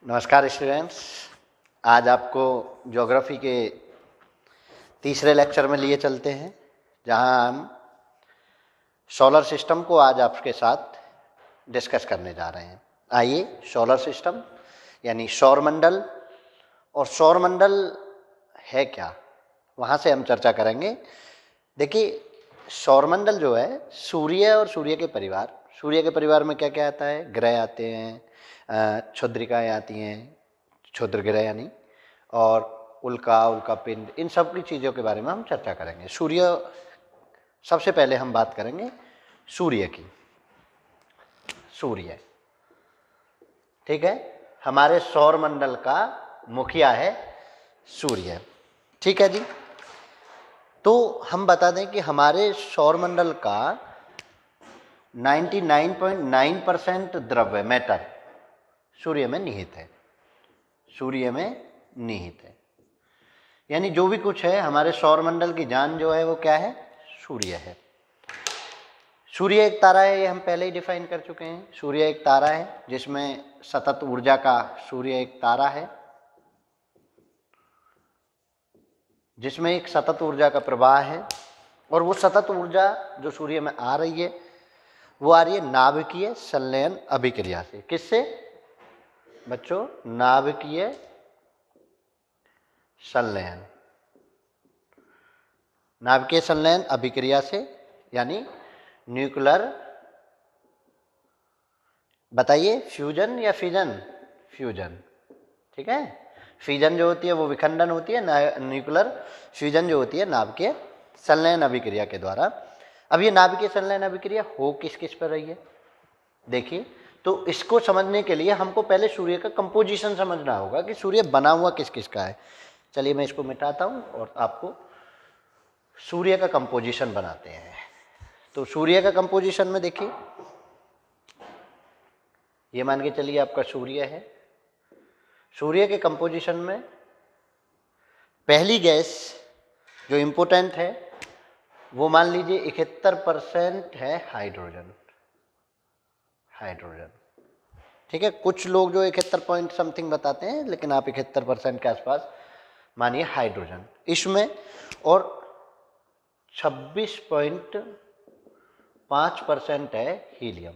नमस्कार स्टूडेंट्स। आज आपको ज्योग्राफी के तीसरे लेक्चर में लिए चलते हैं, जहां हम सोलर सिस्टम को आज आपके साथ डिस्कस करने जा रहे हैं। आइए, सोलर सिस्टम यानी सौरमंडल और सौरमंडल है क्या, वहाँ से हम चर्चा करेंगे। देखिए, सौरमंडल जो है सूर्य और सूर्य के परिवार में क्या क्या आता है? ग्रह आते हैं, क्षुद्रिकाएँ आती हैं, क्षुद्र ग्रह यानी, और उल्का पिंड, इन सब की चीज़ों के बारे में हम चर्चा करेंगे। सूर्य, सबसे पहले हम बात करेंगे सूर्य की। सूर्य, ठीक है, हमारे सौरमंडल का मुखिया है सूर्य, ठीक है जी। तो हम बता दें कि हमारे सौरमंडल का 99.9% द्रव्य मैटर सूर्य में निहित है। सूर्य में निहित है, यानी जो भी कुछ है हमारे सौरमंडल की जान जो है वो क्या है? सूर्य है। सूर्य एक तारा है, ये हम पहले ही डिफाइन कर चुके हैं। सूर्य एक तारा है जिसमें सतत ऊर्जा का सूर्य एक तारा है, जिसमें एक सतत ऊर्जा का प्रवाह है, और वो सतत ऊर्जा जो सूर्य में आ रही है वो आ रही है नाभिकीय संलयन अभिक्रिया से। किससे बच्चों? नाभिकीय संलयन, नाभिकीय संलयन अभिक्रिया से, यानी न्यूक्लियर, बताइए फ्यूजन या फिजन? फ्यूजन, ठीक है। फिजन जो होती है वो विखंडन होती है, न्यूक्लियर फ्यूजन जो होती है नाभिकीय संलयन अभिक्रिया के द्वारा। अब ये नाभिकीय संलयन अभिक्रिया हो किस किस पर रही है? देखिए, तो इसको समझने के लिए हमको पहले सूर्य का कंपोजिशन समझना होगा कि सूर्य बना हुआ किस किस का है। चलिए मैं इसको मिटाता हूँ और आपको सूर्य का कंपोजिशन बनाते हैं। तो सूर्य का कंपोजिशन में देखिए, ये मान के चलिए आपका सूर्य है। सूर्य के कंपोजिशन में पहली गैस जो इम्पोर्टेंट है वो मान लीजिए 71% है हाइड्रोजन। हाइड्रोजन, ठीक है। कुछ लोग जो 71 पॉइंट समथिंग बताते हैं, लेकिन आप 71% के आसपास मानिए हाइड्रोजन इसमें, और 26.5% है हीलियम।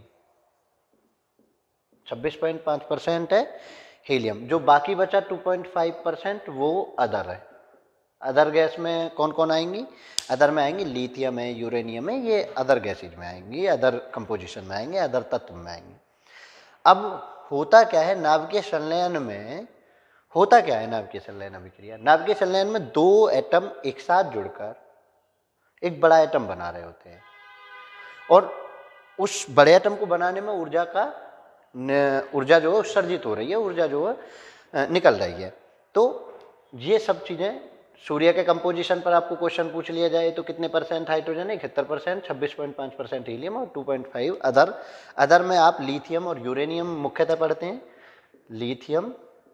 26.5% है हीलियम। जो बाकी बचा 2.5% वो अदर है। अदर गैस में कौन कौन आएंगी? अदर में आएंगी लिथियम है, यूरेनियम है, ये अदर गैसेज में आएंगी, अदर कंपोजिशन में आएंगे, अदर तत्व में आएंगे। अब होता क्या है नाभिकीय संलयन में? होता क्या है नाभिकीय संलयन अभिक्रिया? नाभिकीय संलयन में दो एटम एक साथ जुड़कर एक बड़ा एटम बना रहे होते हैं, और उस बड़े एटम को बनाने में ऊर्जा जो उत्सर्जित हो रही है, ऊर्जा जो है निकल रही है। तो ये सब चीज़ें सूर्य के कंपोजिशन पर आपको क्वेश्चन पूछ लिया जाए तो कितने परसेंट हाइड्रोजन है? 71%, 26.5% हीलियम और 2.5 अदर। अदर में आप लिथियम और यूरेनियम मुख्यतः पढ़ते हैं, लिथियम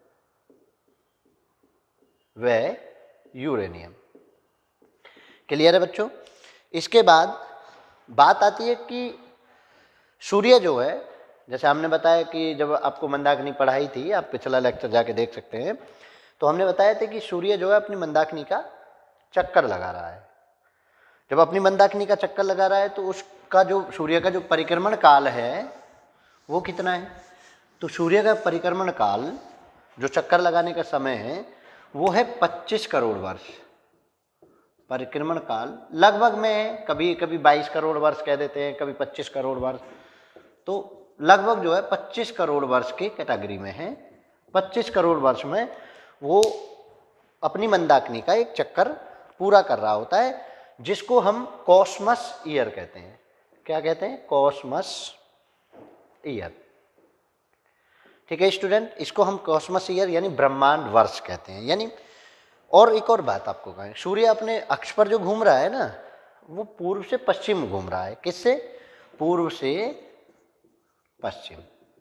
व यूरेनियम। क्लियर है बच्चों? इसके बाद बात आती है कि सूर्य जो है, जैसे हमने बताया कि जब आपको मंदाकिनी पढ़ाई थी, आप पिछला लेक्चर जाके देख सकते हैं, तो हमने बताया था कि सूर्य जो है अपनी मंदाकिनी का चक्कर लगा रहा है। जब अपनी मंदाकिनी का चक्कर लगा रहा है तो उसका जो सूर्य का जो परिक्रमण काल है वो कितना है? तो सूर्य का परिक्रमण काल, जो चक्कर लगाने का समय है, वो है 25 करोड़ वर्ष। परिक्रमण काल लगभग में है, कभी कभी 22 करोड़ वर्ष कह देते हैं, कभी 25 करोड़ वर्ष, तो लगभग जो है 25 करोड़ वर्ष की कैटेगरी में है। 25 करोड़ वर्ष में वो अपनी मंदाकिनी का एक चक्कर पूरा कर रहा होता है, जिसको हम कॉस्मस ईयर कहते हैं। क्या कहते हैं? कॉस्मस ईयर, ठीक है स्टूडेंट। इसको हम कॉस्मस ईयर यानी ब्रह्मांड वर्ष कहते हैं। यानी, और एक और बात आपको कहें, सूर्य अपने अक्ष पर जो घूम रहा है ना, वो पूर्व से पश्चिम घूम रहा है। किससे? पूर्व से पश्चिम,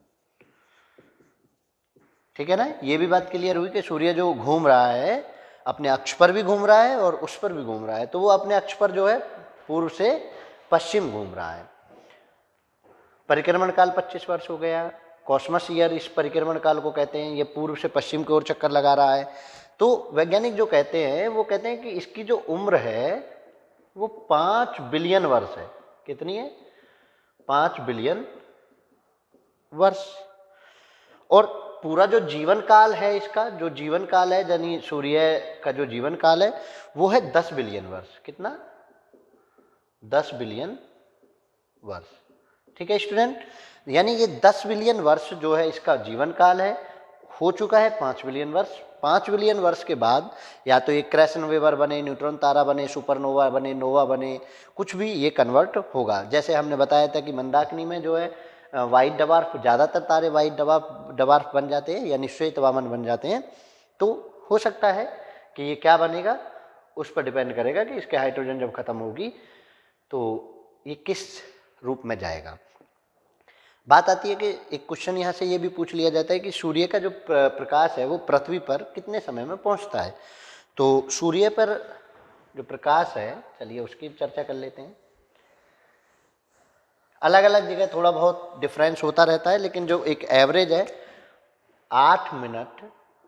ठीक है ना। ये भी बात क्लियर हुई कि सूर्य जो घूम रहा है अपने अक्ष पर भी घूम रहा है और उस पर भी घूम रहा है, तो वो अपने अक्ष पर जो है पूर्व से पश्चिम घूम रहा है। परिक्रमण काल 25 वर्ष हो गया। कॉस्मस ईयर इस परिक्रमण काल को कहते हैं। ये पूर्व से पश्चिम की ओर चक्कर लगा रहा है। तो वैज्ञानिक जो कहते हैं वो कहते हैं कि इसकी जो उम्र है वो 5 बिलियन वर्ष है। कितनी है? 5 बिलियन वर्ष। और पूरा जो जीवन काल है, इसका जो जीवन काल है यानी सूर्य का जो जीवन काल है वो है 10 बिलियन वर्ष। कितना? 10 बिलियन वर्ष। ठीक है स्टूडेंट, यानी ये 10 बिलियन वर्ष जो है इसका जीवन काल है, हो चुका है 5 बिलियन वर्ष। 5 बिलियन वर्ष के बाद या तो ये क्रैसन वेवर बने, न्यूट्रॉन तारा बने, सुपरनोवा बने, नोवा बने, कुछ भी ये कन्वर्ट होगा। जैसे हमने बताया था कि मंदाकिनी में जो है वाइट डवार्फ, ज़्यादातर तारे वाइट डवार्फ बन जाते हैं यानी श्वेत वामन बन जाते हैं। तो हो सकता है कि ये क्या बनेगा, उस पर डिपेंड करेगा कि इसके हाइड्रोजन जब खत्म होगी तो ये किस रूप में जाएगा। बात आती है कि एक क्वेश्चन यहाँ से ये भी पूछ लिया जाता है कि सूर्य का जो प्रकाश है वो पृथ्वी पर कितने समय में पहुँचता है। तो सूर्य पर जो प्रकाश है, चलिए उसकी चर्चा कर लेते हैं। अलग अलग जगह थोड़ा बहुत डिफरेंस होता रहता है, लेकिन जो एक एवरेज है 8 मिनट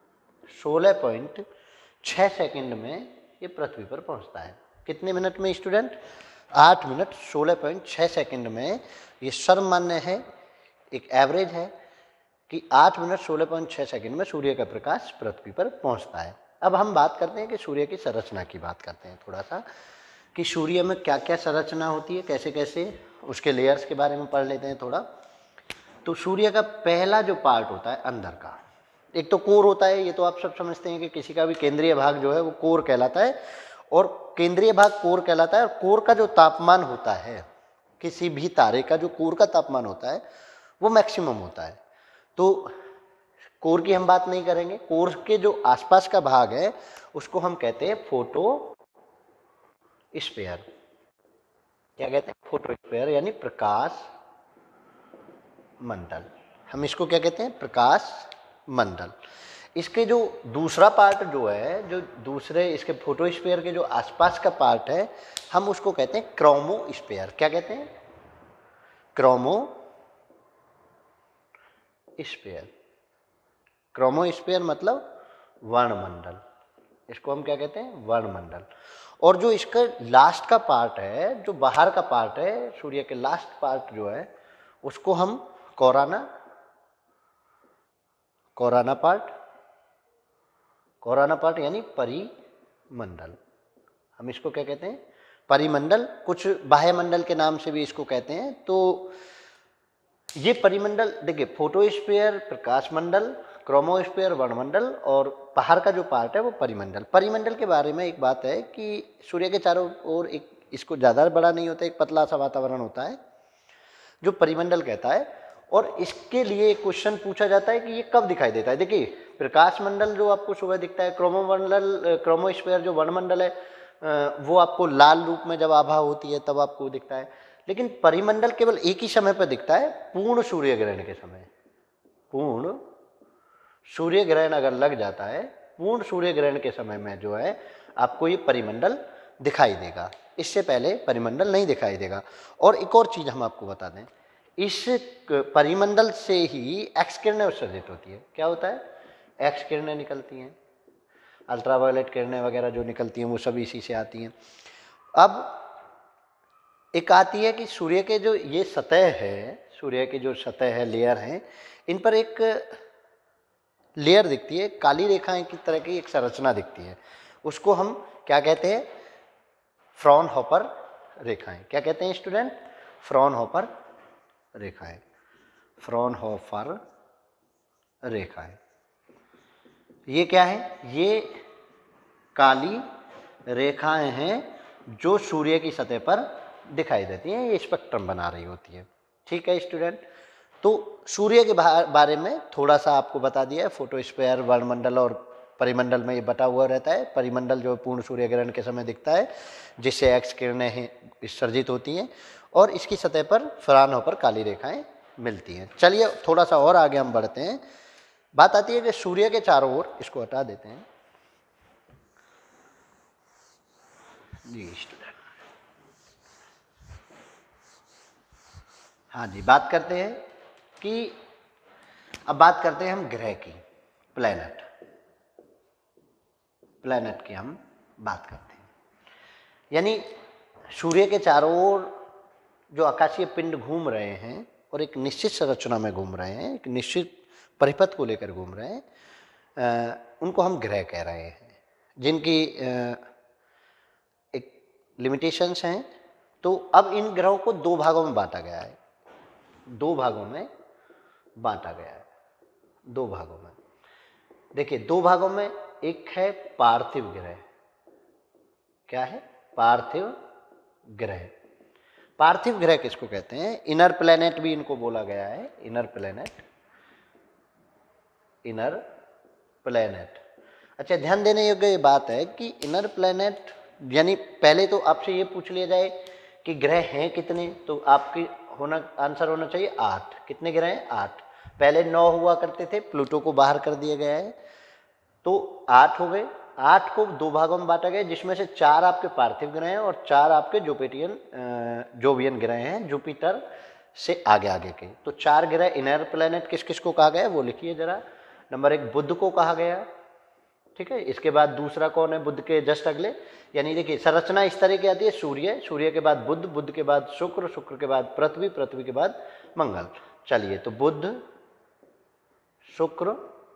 16.6 सेकंड में ये पृथ्वी पर पहुंचता है। कितने मिनट में स्टूडेंट? 8 मिनट 16.6 सेकंड में। ये सर्वमान्य है, एक एवरेज है कि 8 मिनट 16.6 सेकंड में सूर्य का प्रकाश पृथ्वी पर पहुंचता है। अब हम बात करते हैं कि सूर्य की संरचना की बात करते हैं थोड़ा सा, कि सूर्य में क्या क्या संरचना होती है, कैसे कैसे उसके लेयर्स के बारे में पढ़ लेते हैं थोड़ा। तो सूर्य का पहला जो पार्ट होता है अंदर का, एक तो कोर होता है। ये तो आप सब समझते हैं कि किसी का भी केंद्रीय भाग जो है वो कोर कहलाता है, और केंद्रीय भाग कोर कहलाता है। और कोर का जो तापमान होता है, किसी भी तारे का जो कोर का तापमान होता है वो मैक्सिमम होता है। तो कोर की हम बात नहीं करेंगे, कोर के जो आसपास का भाग है उसको हम कहते हैं फोटो स्फीयर। क्या कहते हैं? फोटो स्फीयर यानी प्रकाश मंडल। हम इसको क्या कहते हैं? प्रकाश मंडल। इसके जो दूसरा पार्ट जो है, जो दूसरे इसके फोटोस्फीयर के जो आसपास का पार्ट है, हम उसको कहते हैं क्रोमोस्फीयर। क्या कहते हैं? क्रोमोस्फीयर। क्रोमोस्फीयर मतलब वर्णमंडल। इसको हम क्या कहते हैं? वर्णमंडल। और जो इसका लास्ट का पार्ट है, जो बाहर का पार्ट है, सूर्य के लास्ट पार्ट जो है, उसको हम कोराना पार्ट, कोराना पार्ट यानी परिमंडल। हम इसको क्या कहते हैं? परिमंडल। कुछ बाह्यमंडल के नाम से भी इसको कहते हैं। तो ये परिमंडल देखिए, फोटोस्फीयर प्रकाश मंडल, क्रोमोस्फीयर वर्णमंडल, और बाहर का जो पार्ट है वो परिमंडल। परिमंडल के बारे में एक बात है कि सूर्य के चारों ओर एक, इसको ज़्यादा बड़ा नहीं होता, एक पतला सा वातावरण होता है जो परिमंडल कहता है। और इसके लिए एक क्वेश्चन पूछा जाता है कि ये कब दिखाई देता है। देखिए, प्रकाश मंडल जो आपको सुबह दिखता है, क्रोमोस्फीयर जो वर्णमंडल है वो आपको लाल रूप में जब आभा होती है तब आपको दिखता है। लेकिन परिमंडल केवल एक ही समय पर दिखता है, पूर्ण सूर्य ग्रहण के समय। पूर्ण सूर्य ग्रहण अगर लग जाता है, पूर्ण सूर्य ग्रहण के समय में जो है आपको ये परिमंडल दिखाई देगा। इससे पहले परिमंडल नहीं दिखाई देगा। और एक और चीज़ हम आपको बता दें, इस परिमंडल से ही एक्स किरणें उत्सर्जित होती है। क्या होता है? एक्स किरणें निकलती हैं, अल्ट्रावायलेट किरणें वगैरह जो निकलती हैं वो सब इसी से आती हैं। अब एक आती है कि सूर्य के जो ये सतह है, सूर्य की जो सतह है, लेयर है, इन पर एक लेयर दिखती है, काली रेखाएं की तरह की एक संरचना दिखती है। उसको हम क्या कहते हैं? फ्रॉनहोफर रेखाएं। क्या कहते हैं स्टूडेंट? फ्रॉनहोफर रेखाएं। फ्रॉनहोफर रेखाएं ये क्या है? ये काली रेखाएं हैं जो सूर्य की सतह पर दिखाई देती हैं, ये स्पेक्ट्रम बना रही होती है। ठीक है स्टूडेंट, तो सूर्य के बारे में थोड़ा सा आपको बता दिया है। फोटोस्फीयर, वर्णमंडल और परिमंडल में ये बटा हुआ रहता है। परिमंडल जो पूर्ण सूर्य ग्रहण के समय दिखता है, जिससे एक्स किरणें उत्सर्जित होती हैं, और इसकी सतह पर फ्रॉनहोफर काली रेखाएं मिलती हैं। चलिए थोड़ा सा और आगे हम बढ़ते हैं। बात आती है कि सूर्य के चारों ओर, इसको हटा देते हैं जी स्टूडेंट। हाँ जी, बात करते हैं कि अब बात करते हैं हम ग्रह की, प्लैनेट की हम बात करते हैं। यानी सूर्य के चारों ओर जो आकाशीय पिंड घूम रहे हैं और एक निश्चित संरचना में घूम रहे हैं, एक निश्चित परिपथ को लेकर घूम रहे हैं, उनको हम ग्रह कह रहे हैं, जिनकी एक लिमिटेशंस हैं। तो अब इन ग्रहों को दो भागों में बांटा गया है, दो भागों में देखिए, दो भागों में एक है पार्थिव ग्रह। क्या है? पार्थिव ग्रह। पार्थिव ग्रह किसको कहते हैं? इनर प्लैनेट भी इनको बोला गया है, इनर प्लैनेट। अच्छा, ध्यान देने योग्य ये बात है कि इनर प्लैनेट यानी पहले तो आपसे ये पूछ लिया जाए कि ग्रह हैं कितने, तो आपकी आंसर होना चाहिए 8। कितने ग्रह हैं? 8। पहले 9 हुआ करते थे, प्लूटो को बाहर कर दिया गया है, तो 8 हो गए। 8 को दो भागों में बांटा गया, जिसमें से 4 आपके पार्थिव ग्रह हैं और 4 आपके जोवियन ग्रह हैं, जुपिटर से आगे के। तो 4 ग्रह इनर प्लैनेट किस किस को कहा गया वो लिखिए जरा। नंबर 1 बुध को कहा गया, ठीक है। इसके बाद दूसरा कौन है? बुध के जस्ट अगले, यानी देखिए संरचना इस तरह की आती है, सूर्य के बाद बुध के बाद शुक्र के बाद पृथ्वी के बाद मंगल। चलिए, तो बुध, शुक्र,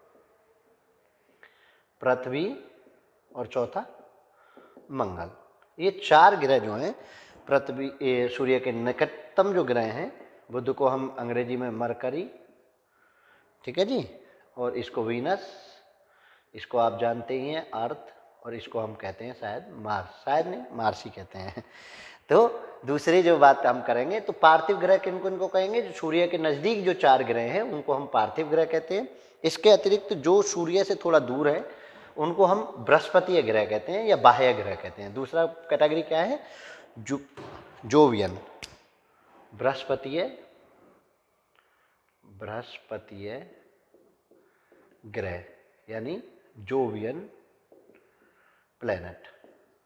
पृथ्वी और चौथा मंगल। ये 4 ग्रह जो हैं सूर्य के निकटतम जो ग्रह हैं, बुध को हम अंग्रेजी में मरकरी, ठीक है जी, और इसको वीनस, इसको आप जानते ही हैं अर्थ, और इसको हम कहते हैं शायद मार्स, शायद नहीं मार्स ही कहते हैं। तो दूसरी जो बात हम करेंगे, तो पार्थिव ग्रह किनको कहेंगे? जो सूर्य के नज़दीक जो 4 ग्रह हैं उनको हम पार्थिव ग्रह कहते हैं। इसके अतिरिक्त जो सूर्य से थोड़ा दूर है उनको हम बृहस्पतीय ग्रह कहते हैं या बाह्य ग्रह कहते हैं। दूसरा कैटेगरी क्या है? जोवियन, बृहस्पतीय ग्रह, यानी जोवियन प्लैनेट।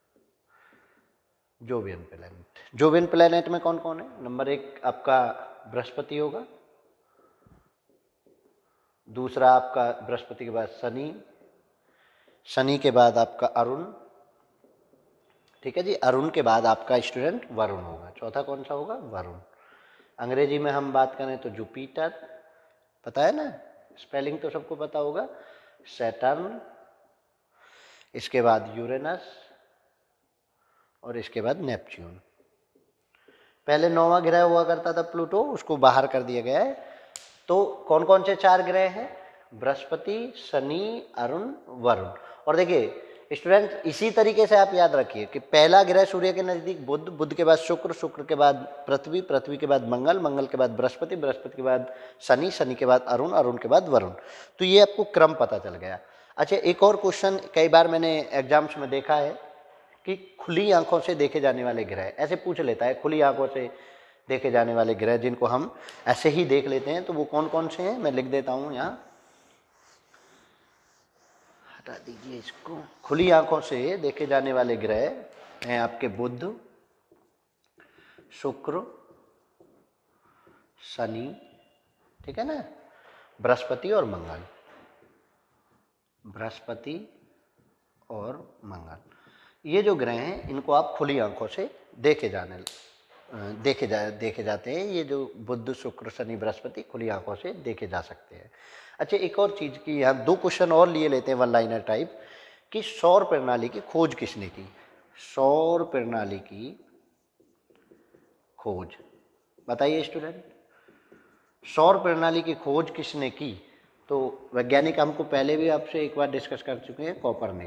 जोवियन प्लैनेट में कौन कौन है? नंबर 1 आपका बृहस्पति होगा, दूसरा आपका बृहस्पति के बाद शनि के बाद आपका अरुण, ठीक है जी, अरुण के बाद आपका स्टूडेंट वरुण होगा। चौथा कौन सा होगा? वरुण। अंग्रेजी में हम बात करें तो जुपिटर, पता है ना, स्पेलिंग तो सबको पता होगा, सैटर्न, इसके बाद यूरेनस और इसके बाद नेपच्यून। पहले 9वां ग्रह हुआ करता था प्लूटो, उसको बाहर कर दिया गया है। तो कौन कौन से 4 ग्रह हैं? बृहस्पति, शनि, अरुण, वरुण। और देखिए स्टूडेंट, इसी तरीके से आप याद रखिए कि पहला ग्रह सूर्य के नज़दीक बुध के बाद शुक्र के बाद पृथ्वी के बाद मंगल के बाद बृहस्पति के बाद शनि के बाद अरुण के बाद वरुण। तो ये आपको क्रम पता चल गया। अच्छा, एक और क्वेश्चन कई बार मैंने एग्जाम्स में देखा है कि खुली आंखों से देखे जाने वाले ग्रह, ऐसे पूछ लेता है, खुली आंखों से देखे जाने वाले ग्रह जिनको हम ऐसे ही देख लेते हैं, तो वो कौन कौन से हैं? मैं लिख देता हूँ यहाँ, हटा दीजिए इसको। खुली आंखों से देखे जाने वाले ग्रह हैं आपके बुध, शुक्र, शनि, ठीक है ना, बृहस्पति और मंगल। ये जो ग्रह हैं इनको आप खुली आंखों से देखे जाते हैं। ये जो बुध, शुक्र, शनि, बृहस्पति खुली आंखों से देखे जा सकते हैं। अच्छा, एक और चीज़ की यहाँ 2 क्वेश्चन और लिए लेते हैं वन लाइनर टाइप, कि सौर प्रणाली की खोज किसने की? सौर प्रणाली की खोज बताइए स्टूडेंट, सौर प्रणाली की खोज किसने की? तो वैज्ञानिक हमको पहले भी आपसे एक बार डिस्कस कर चुके हैं,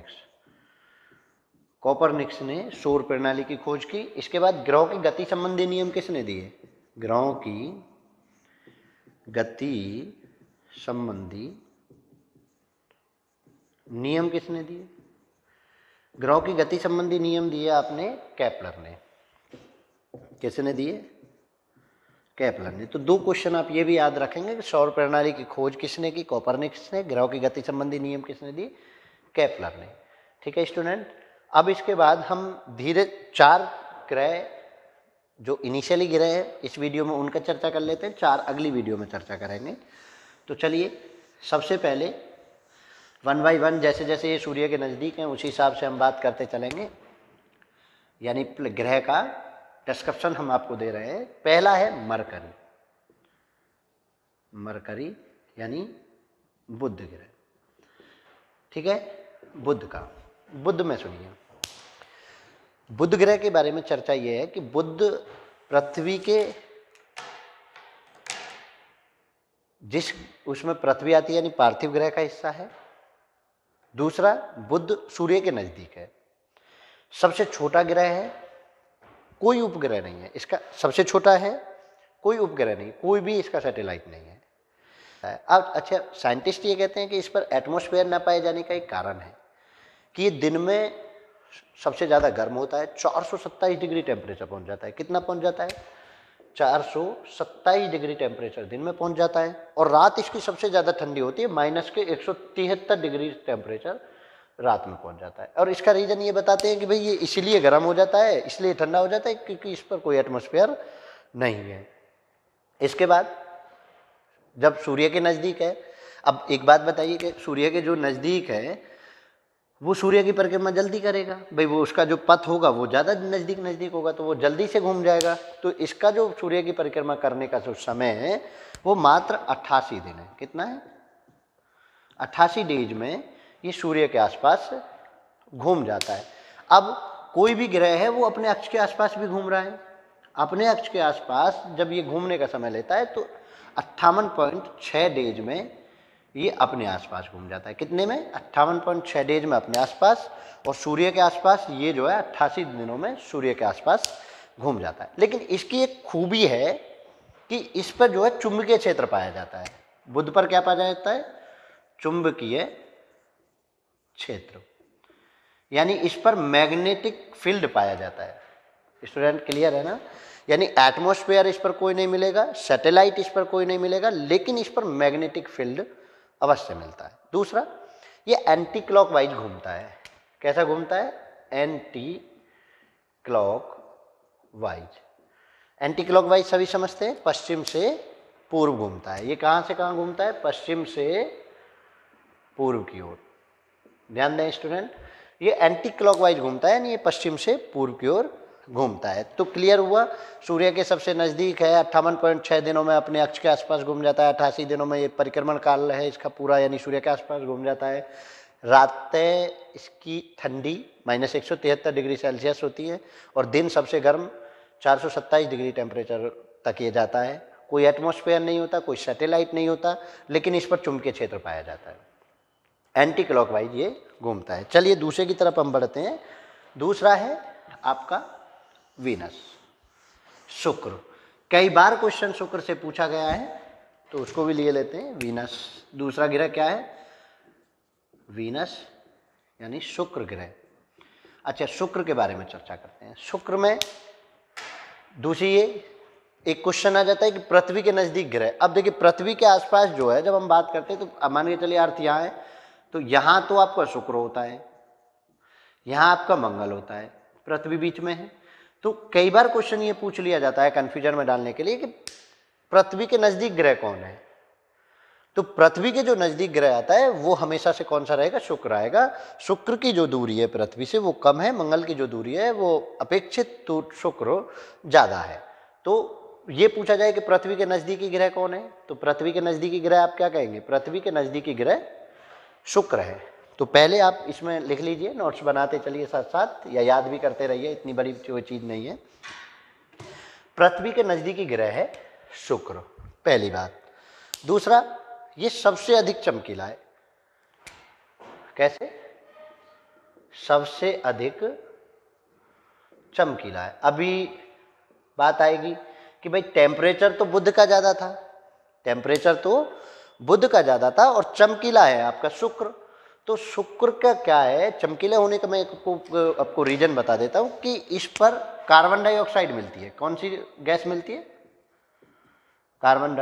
कोपरनिक्स ने सौर प्रणाली की खोज की। इसके बाद ग्रहों की गति संबंधी नियम किसने दिए? ग्रहों की गति संबंधी नियम किसने दिए? ग्रहों की गति संबंधी नियम दिए आपने केपलर ने। किसने दिए? केपलर ने। तो 2 क्वेश्चन आप ये भी याद रखेंगे कि सौर प्रणाली की खोज किसने की? कोपरनिक्स ने। ग्रहों की गति संबंधी नियम किसने दिए? केपलर ने। ठीक है स्टूडेंट, अब इसके बाद हम धीरे 4 ग्रह जो इनिशियली ग्रह है इस वीडियो में उनका चर्चा कर लेते हैं, 4 अगली वीडियो में चर्चा करेंगे। तो चलिए सबसे पहले वन बाई वन जैसे जैसे ये सूर्य के नज़दीक हैं उसी हिसाब से हम बात करते चलेंगे, यानी ग्रह का डिस्क्रिप्शन हम आपको दे रहे हैं। पहला है मरकरी, मरकरी यानी बुध ग्रह, ठीक है। बुध का, बुध में सुनिए, बुध ग्रह के बारे में चर्चा ये है कि बुध पृथ्वी के जिस उसमें पृथ्वी आती है यानी पार्थिव ग्रह का हिस्सा है। दूसरा, बुध सूर्य के नज़दीक है, सबसे छोटा ग्रह है, कोई उपग्रह नहीं है इसका, सबसे छोटा है, कोई उपग्रह नहीं, कोई भी इसका सैटेलाइट नहीं है। अब अच्छा, साइंटिस्ट ये कहते हैं कि इस पर एटमॉस्फेयर न पाए जाने का एक कारण है कि ये दिन में सबसे ज़्यादा गर्म होता है, 427 डिग्री टेम्परेचर पहुंच जाता है। कितना पहुंच जाता है? 427 डिग्री टेम्परेचर दिन में पहुंच जाता है। और रात इसकी सबसे ज़्यादा ठंडी होती है, माइनस के 173 डिग्री टेम्परेचर रात में पहुंच जाता है। और इसका रीज़न ये बताते हैं कि भाई ये इसलिए गर्म हो जाता है, इसलिए ठंडा हो जाता है क्योंकि इस पर कोई एटमॉस्फेयर नहीं है। इसके बाद जब सूर्य के नज़दीक है, अब एक बात बताइए कि सूर्य के जो नज़दीक है वो सूर्य की परिक्रमा जल्दी करेगा, भाई वो उसका जो पथ होगा वो ज़्यादा नज़दीक होगा तो वो जल्दी से घूम जाएगा। तो इसका जो सूर्य की परिक्रमा करने का जो समय है वो मात्र 88 दिन है। कितना है? 88 डेज में ये सूर्य के आसपास घूम जाता है। अब कोई भी ग्रह है वो अपने अक्ष के आसपास भी घूम रहा है, अपने अक्ष के आसपास जब ये घूमने का समय लेता है तो 58.6 डेज में ये अपने आसपास घूम जाता है। कितने में? 58.6 डेज में अपने आसपास, और सूर्य के आसपास ये जो है 88 दिनों में सूर्य के आसपास घूम जाता है। लेकिन इसकी एक खूबी है कि इस पर जो है चुंबकीय क्षेत्र पाया जाता है। बुध पर क्या पाया जाता है? चुंबकीय क्षेत्र, यानी इस पर मैग्नेटिक फील्ड पाया जाता है। स्टूडेंट क्लियर है ना? यानी एटमॉस्फेयर इस पर कोई नहीं मिलेगा, सैटेलाइट इस पर कोई नहीं मिलेगा, लेकिन इस पर मैग्नेटिक फील्ड अवश्य मिलता है। दूसरा, ये एंटी क्लॉकवाइज घूमता है। कैसा घूमता है? Anti clockwise. एंटी क्लॉकवाइज सभी समझते हैं, पश्चिम से पूर्व घूमता है। ये कहाँ से कहाँ घूमता है? पश्चिम से पूर्व की ओर। ध्यान दें स्टूडेंट, ये एंटी क्लॉकवाइज घूमता है, यानी ये पश्चिम से पूर्व की ओर घूमता है। तो क्लियर हुआ, सूर्य के सबसे नज़दीक है, 58.6 दिनों में अपने अक्ष के आसपास घूम जाता है, 88 दिनों में ये परिक्रमण काल है इसका पूरा, यानी सूर्य के आसपास घूम जाता है। रातें इसकी ठंडी -173 डिग्री सेल्सियस होती है, और दिन सबसे गर्म 427 डिग्री टेम्परेचर तक ये जाता है। कोई एटमॉस्फेयर नहीं होता, कोई सैटेलाइट नहीं होता, लेकिन इस पर चुंबकीय क्षेत्र पाया जाता है। एंटी क्लॉकवाइज ये घूमता है। चलिए दूसरे की तरफ हम बढ़ते हैं। दूसरा है आपका वीनस, शुक्र। कई बार क्वेश्चन शुक्र से पूछा गया है, तो उसको भी लिए लेते हैं। वीनस दूसरा ग्रह क्या है? वीनस यानी शुक्र ग्रह। अच्छा, शुक्र के बारे में चर्चा करते हैं। शुक्र में दूसरी ये एक क्वेश्चन आ जाता है कि पृथ्वी के नज़दीक ग्रह। अब देखिए पृथ्वी के आसपास जो है जब हम बात करते हैं तो मान के चलिए अर्थ यहाँ है, तो यहाँ तो आपका शुक्र होता है, यहाँ आपका मंगल होता है, पृथ्वी बीच में है। तो कई बार क्वेश्चन ये पूछ लिया जाता है कन्फ्यूजन में डालने के लिए कि पृथ्वी के नज़दीक ग्रह कौन है। तो पृथ्वी के जो नज़दीक ग्रह आता है वो हमेशा से कौन सा रहेगा? शुक्र आएगा। शुक्र की जो दूरी है पृथ्वी से वो कम है, मंगल की जो दूरी है वो अपेक्षित तो शुक्र ज़्यादा है। तो ये पूछा जाए कि पृथ्वी के नज़दीकी ग्रह कौन है, तो पृथ्वी के नज़दीकी ग्रह आप क्या कहेंगे? पृथ्वी के नज़दीकी ग्रह शुक्र है। तो पहले आप इसमें लिख लीजिए, नोट्स बनाते चलिए साथ साथ, या याद भी करते रहिए, इतनी बड़ी कोई चीज़ नहीं है। पृथ्वी के नज़दीकी ग्रह है शुक्र, पहली बात। दूसरा, ये सबसे अधिक चमकीला है। कैसे? सबसे अधिक चमकीला है। अभी बात आएगी कि भाई टेम्परेचर तो बुध का ज़्यादा था, टेम्परेचर तो बुध का ज़्यादा था, और चमकीला है आपका शुक्र। तो शुक्र का क्या है चमकीले होने का? मैं आपको रीजन बता देता हूँ कि इस पर कार्बन डाइऑक्साइड मिलती है। कौन सी गैस मिलती है? Carbon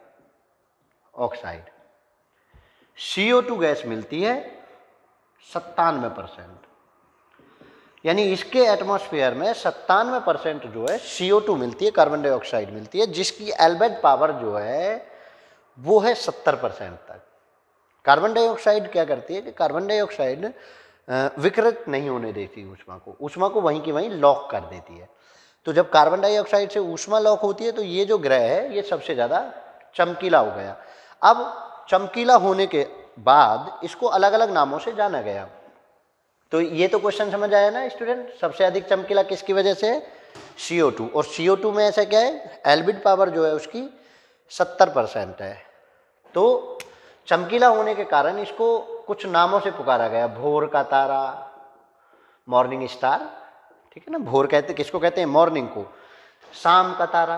dioxide. CO2 गैस मिलती है 97%, यानी इसके एटमॉस्फेयर में 97% जो है CO2 मिलती है, कार्बन डाइऑक्साइड मिलती है, जिसकी एल्बेड पावर जो है वो है 70% तक। कार्बन डाइऑक्साइड क्या करती है कि कार्बन डाइऑक्साइड विकृत नहीं होने देती ऊष्मा को वहीं की वहीं लॉक कर देती है। तो जब कार्बन डाइऑक्साइड से ऊष्मा लॉक होती है तो ये जो ग्रह है ये सबसे ज़्यादा चमकीला हो गया। अब चमकीला होने के बाद इसको अलग अलग नामों से जाना गया। तो ये तो क्वेश्चन समझ आया ना स्टूडेंट, सबसे अधिक चमकीला किसकी वजह से? CO2। और CO2 में ऐसा क्या है, एल्बिड पावर जो है उसकी 70% है। तो चमकीला होने के कारण इसको कुछ नामों से पुकारा गया, भोर का तारा, मॉर्निंग स्टार, ठीक है ना। भोर कहते किसको कहते हैं? मॉर्निंग को। शाम का तारा,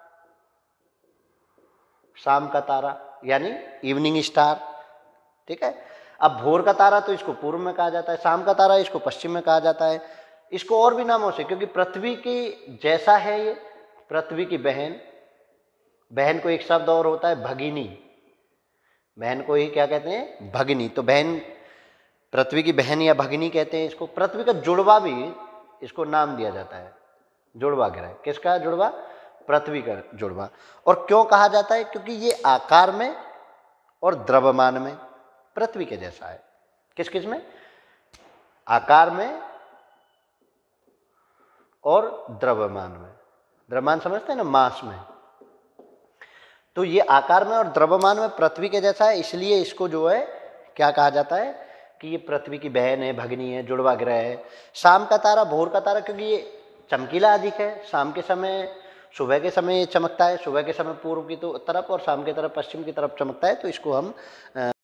शाम का तारा यानी इवनिंग स्टार, ठीक है। अब भोर का तारा तो इसको पूर्व में कहा जाता है, शाम का तारा इसको पश्चिम में कहा जाता है। इसको और भी नामों से, क्योंकि पृथ्वी की जैसा है ये, पृथ्वी की बहन, बहन को एक शब्द और होता है भगिनी, बहन को ही क्या कहते हैं? भगिनी। तो बहन, पृथ्वी की बहन या भगिनी कहते हैं इसको। पृथ्वी का जुड़वा भी इसको नाम दिया जाता है, जुड़वा ग्रह। किसका जुड़वा? पृथ्वी का जुड़वा। और क्यों कहा जाता है? क्योंकि ये आकार में और द्रव्यमान में पृथ्वी के जैसा है। किस किस में? आकार में और द्रव्यमान में। द्रव्यमान समझते हैं ना, मास में। तो ये आकार में और द्रव्यमान में पृथ्वी के जैसा है, इसलिए इसको जो है क्या कहा जाता है कि ये पृथ्वी की बहन है, भगिनी है, जुड़वा ग्रह है। शाम का तारा, भोर का तारा, क्योंकि ये चमकीला अधिक है। शाम के समय, सुबह के समय ये चमकता है, सुबह के समय पूर्व की तरफ और शाम की तरफ पश्चिम की तरफ चमकता है, तो इसको हम